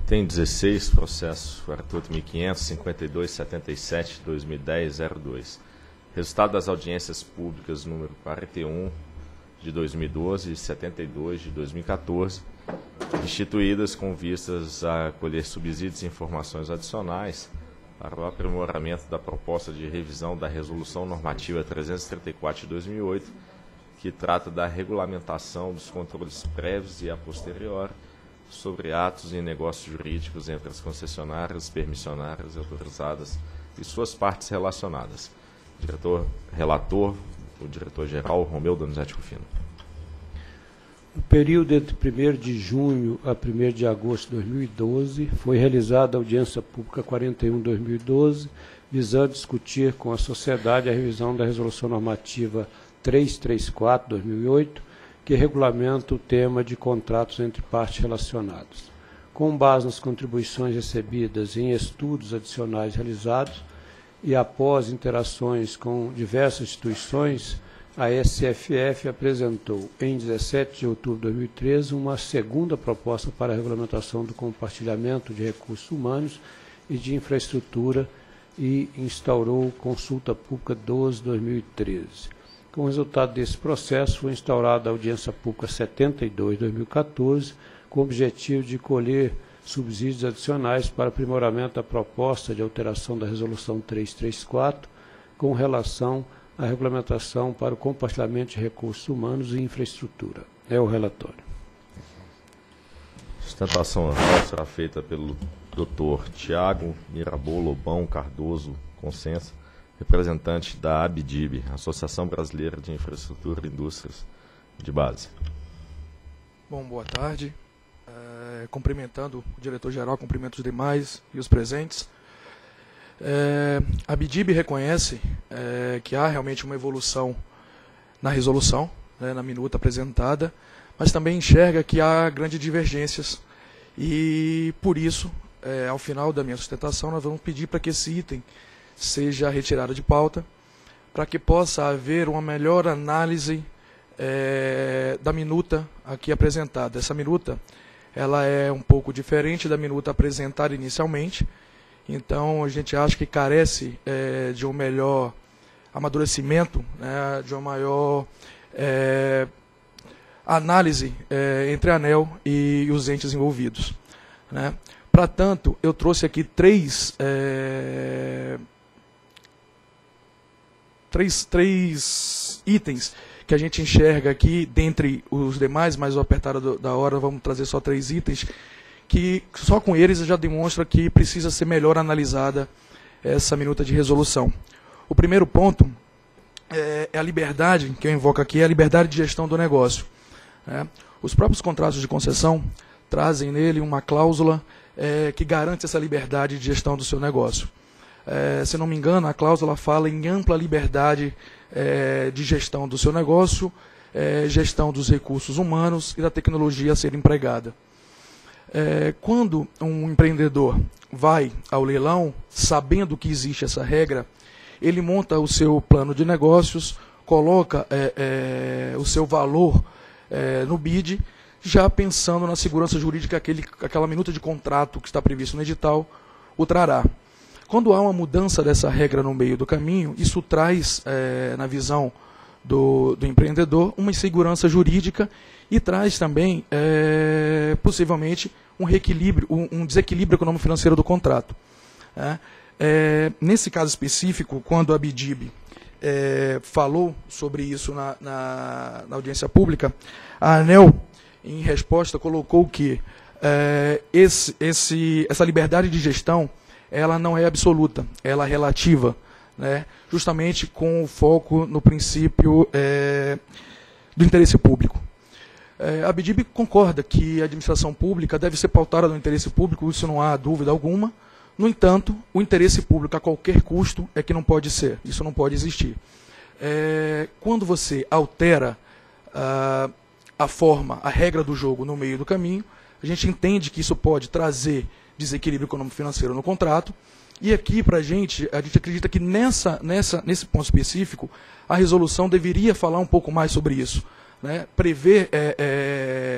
Tem 16 processos, 48.500.52.77/2010-02. Resultado das audiências públicas número 41 de 2012 e 72 de 2014, instituídas com vistas a colher subsídios e informações adicionais para o aprimoramento da proposta de revisão da Resolução Normativa 334 de 2008, que trata da regulamentação dos controles prévios e a posteriori sobre atos e negócios jurídicos entre as concessionárias, permissionárias, autorizadas e suas partes relacionadas. Relator, o diretor-geral Romeu Donizete Rufino. No período entre 1º de junho a 1º de agosto de 2012, foi realizada a audiência pública 41/2012, visando discutir com a sociedade a revisão da Resolução Normativa 334/2008, que regulamenta o tema de contratos entre partes relacionadas. Com base nas contribuições recebidas em estudos adicionais realizados e após interações com diversas instituições, a SFF apresentou, em 17 de outubro de 2013, uma segunda proposta para a regulamentação do compartilhamento de recursos humanos e de infraestrutura e instaurou consulta pública 12/2013. Com o resultado desse processo, foi instaurada a audiência pública 72/2014, com o objetivo de colher subsídios adicionais para aprimoramento da proposta de alteração da Resolução 334, com relação à regulamentação para o compartilhamento de recursos humanos e infraestrutura. É o relatório. A sustentação oral será feita pelo Dr. Tiago Mirabô Lobão Cardoso Consenso, representante da ABDIB, Associação Brasileira de Infraestrutura e Indústrias de Base. Bom, boa tarde. Cumprimentando o diretor-geral, cumprimento os demais e os presentes. A ABDIB reconhece que há realmente uma evolução na resolução, na minuta apresentada, mas também enxerga que há grandes divergências e, por isso, ao final da minha sustentação, nós vamos pedir para que esse item seja retirado de pauta, para que possa haver uma melhor análise da minuta aqui apresentada. Essa minuta ela é um pouco diferente da minuta apresentada inicialmente, então a gente acha que carece de um melhor amadurecimento, de uma maior análise entre a ANEEL e os entes envolvidos. Para tanto, eu trouxe aqui três itens que a gente enxerga aqui, dentre os demais, mas o apertado da hora, vamos trazer só 3 itens, que só com eles já demonstra que precisa ser melhor analisada essa minuta de resolução. O primeiro ponto é a liberdade, que eu invoco aqui, é a liberdade de gestão do negócio. Os próprios contratos de concessão trazem nele uma cláusula que garante essa liberdade de gestão do seu negócio. Se não me engano, a cláusula fala em ampla liberdade de gestão do seu negócio, gestão dos recursos humanos e da tecnologia a ser empregada. Quando um empreendedor vai ao leilão, sabendo que existe essa regra, ele monta o seu plano de negócios, coloca o seu valor no bid, já pensando na segurança jurídica que aquela minuta de contrato que está previsto no edital o trará. Quando há uma mudança dessa regra no meio do caminho, isso traz, na visão do empreendedor, uma insegurança jurídica e traz também, possivelmente, um desequilíbrio econômico-financeiro do contrato. Nesse caso específico, quando a ABDIB falou sobre isso na audiência pública, a ANEEL, em resposta, colocou que essa liberdade de gestão ela não é absoluta, ela é relativa, justamente com o foco no princípio do interesse público. A ABDIB concorda que a administração pública deve ser pautada no interesse público, isso não há dúvida alguma. No entanto, o interesse público a qualquer custo é que não pode ser, isso não pode existir. Quando você altera a forma, a regra do jogo no meio do caminho, a gente entende que isso pode trazer desequilíbrio econômico-financeiro no contrato, e aqui, para a gente acredita que nesse ponto específico, a resolução deveria falar um pouco mais sobre isso, prever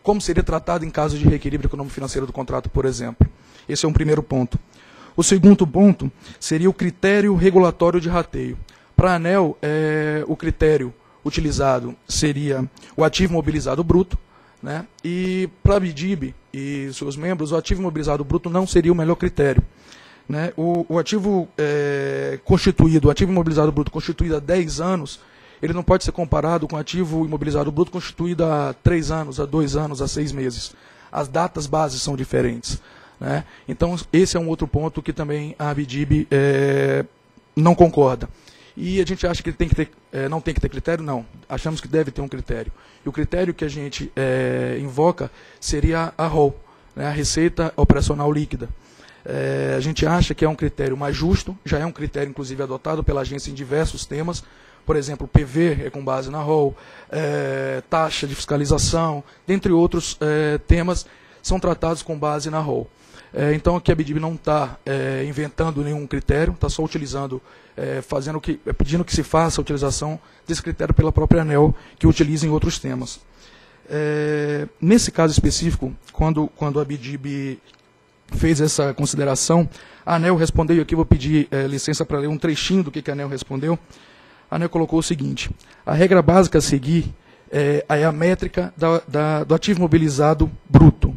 como seria tratado em caso de reequilíbrio econômico-financeiro do contrato, por exemplo. Esse é um primeiro ponto. O segundo ponto seria o critério regulatório de rateio. Para a ANEEL, o critério utilizado seria o ativo imobilizado bruto, né? E para a BDIB e seus membros, o ativo imobilizado bruto não seria o melhor critério, né? O ativo constituído, o ativo imobilizado bruto constituído há 10 anos, ele não pode ser comparado com o ativo imobilizado bruto constituído há 3 anos, há 2 anos, há 6 meses. As datas bases são diferentes, né? Então, esse é um outro ponto que também a BDIB não concorda. E a gente acha que não tem que ter critério? Não. Achamos que deve ter um critério. E o critério que a gente invoca seria a ROL, né, a Receita Operacional Líquida. A gente acha que é um critério mais justo, já é um critério, inclusive, adotado pela agência em diversos temas. Por exemplo, PV é com base na ROL, taxa de fiscalização, dentre outros temas, são tratados com base na ROL. Então, aqui a BDIB não está inventando nenhum critério, está só utilizando, pedindo que se faça a utilização desse critério pela própria ANEEL, que utiliza em outros temas. Nesse caso específico, quando a BDIB fez essa consideração, a ANEEL respondeu, e aqui vou pedir licença para ler um trechinho do que a ANEEL respondeu. A ANEEL colocou o seguinte: a regra básica a seguir é a métrica do ativo mobilizado bruto.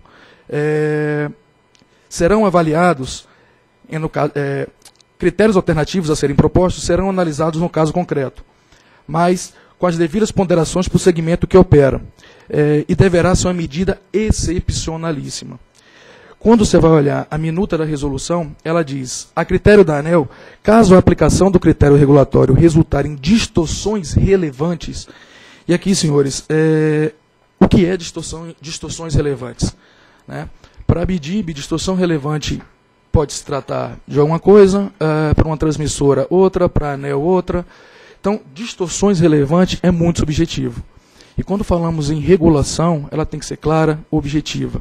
Serão avaliados, critérios alternativos a serem propostos serão analisados no caso concreto, mas com as devidas ponderações para o segmento que opera, e deverá ser uma medida excepcionalíssima. Quando você vai olhar a minuta da resolução, ela diz, a critério da ANEEL, caso a aplicação do critério regulatório resultar em distorções relevantes, e aqui, senhores, o que é distorções relevantes? Né? Para a BDIB, distorção relevante pode se tratar de alguma coisa, para uma transmissora outra, para a ANEEL outra. Então, distorções relevantes é muito subjetivo. E quando falamos em regulação, ela tem que ser clara, objetiva.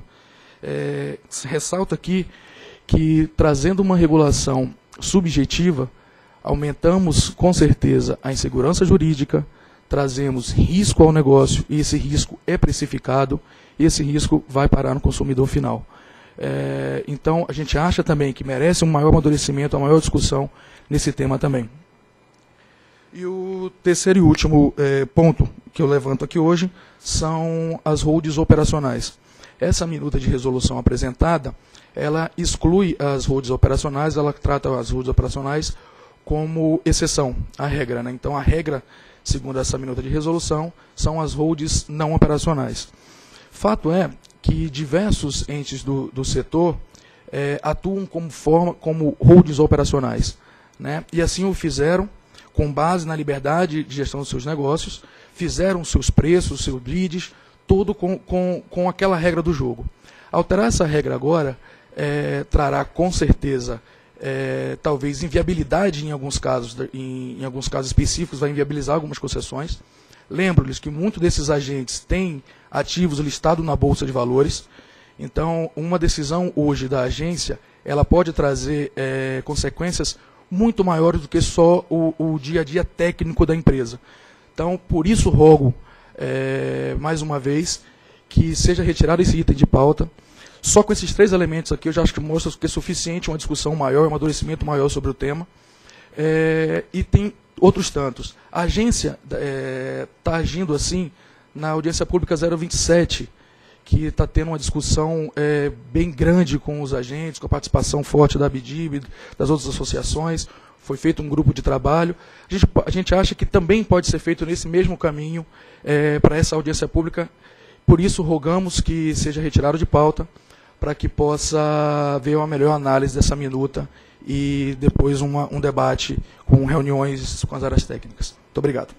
Se ressalta aqui que, trazendo uma regulação subjetiva, aumentamos, com certeza, a insegurança jurídica, trazemos risco ao negócio, e esse risco é precificado, e esse risco vai parar no consumidor final. Então, a gente acha também que merece um maior amadurecimento, uma maior discussão nesse tema também. E o terceiro e último ponto que eu levanto aqui hoje são as holds operacionais. Essa minuta de resolução apresentada, ela exclui as holds operacionais, ela trata as holds operacionais como exceção à regra, né? Então, a regra, segundo essa minuta de resolução, são as holds não operacionais. Fato é que diversos entes do setor atuam como holds operacionais, né? E assim o fizeram com base na liberdade de gestão dos seus negócios, fizeram seus preços, seus bids, tudo com aquela regra do jogo. Alterar essa regra agora trará com certeza talvez inviabilidade em alguns casos específicos, vai inviabilizar algumas concessões. Lembro-lhes que muitos desses agentes têm ativos listados na Bolsa de Valores, então uma decisão hoje da agência ela pode trazer consequências muito maiores do que só o dia a dia técnico da empresa. Então, por isso rogo mais uma vez, que seja retirado esse item de pauta. Só com esses 3 elementos aqui, eu já acho que mostra que é suficiente uma discussão maior, um amadurecimento maior sobre o tema. E tem outros tantos. A agência está agindo assim na audiência pública 027, que está tendo uma discussão bem grande com os agentes, com a participação forte da BDIB, das outras associações. Foi feito um grupo de trabalho. A gente acha que também pode ser feito nesse mesmo caminho para essa audiência pública. Por isso, rogamos que seja retirado de pauta, para que possa haver uma melhor análise dessa minuta e depois um debate com reuniões com as áreas técnicas. Muito obrigado.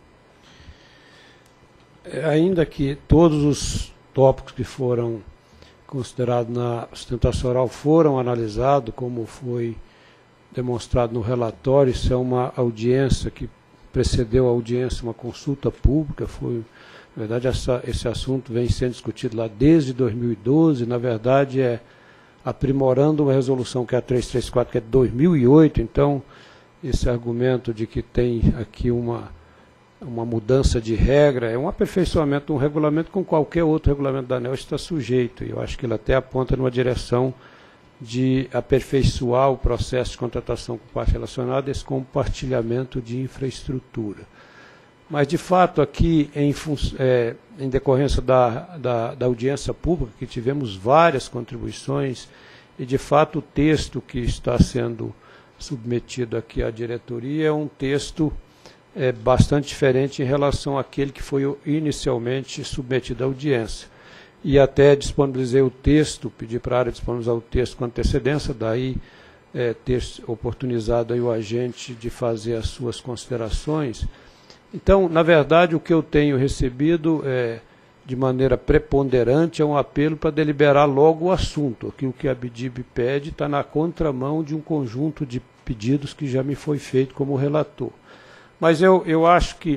Ainda que todos os tópicos que foram considerados na sustentação oral foram analisados, como foi demonstrado no relatório, isso é uma audiência que precedeu a audiência, uma consulta pública, na verdade esse assunto vem sendo discutido lá desde 2012, na verdade aprimorando uma resolução que é a 334, que é de 2008, então esse argumento de que tem aqui uma mudança de regra, é um aperfeiçoamento de um regulamento com qualquer outro regulamento da ANEEL está sujeito. E eu acho que ele até aponta numa direção de aperfeiçoar o processo de contratação com parte relacionada, esse compartilhamento de infraestrutura. Mas, de fato, aqui, em decorrência da audiência pública, que tivemos várias contribuições, e, de fato, o texto que está sendo submetido aqui à diretoria é um texto bastante diferente em relação àquele que foi inicialmente submetido à audiência. E até disponibilizei o texto, pedi para a área disponibilizar o texto com antecedência, daí ter oportunizado aí o agente de fazer as suas considerações. Então, na verdade, o que eu tenho recebido de maneira preponderante é um apelo para deliberar logo o assunto. Aquilo que a ABDIB pede está na contramão de um conjunto de pedidos que já me foi feito como relator. Mas eu acho que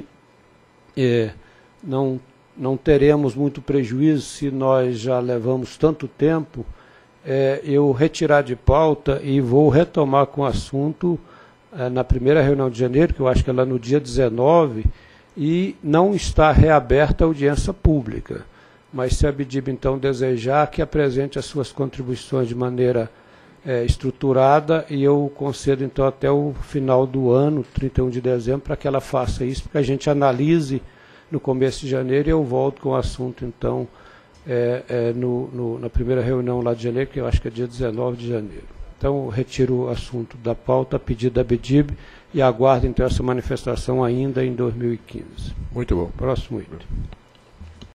não teremos muito prejuízo se nós já levamos tanto tempo, eu retirar de pauta e vou retomar com o assunto na primeira reunião de janeiro, que eu acho que é lá no dia 19, e não está reaberta a audiência pública. Mas se a ABDIB, então, desejar, que apresente as suas contribuições de maneira estruturada, e eu concedo, então, até o final do ano, 31 de dezembro, para que ela faça isso, para que a gente analise no começo de janeiro, e eu volto com o assunto, então, na primeira reunião lá de janeiro, que eu acho que é dia 19 de janeiro. Então, eu retiro o assunto da pauta a pedido da ABDIB e aguardo, então, essa manifestação ainda em 2015. Muito bom. Próximo item.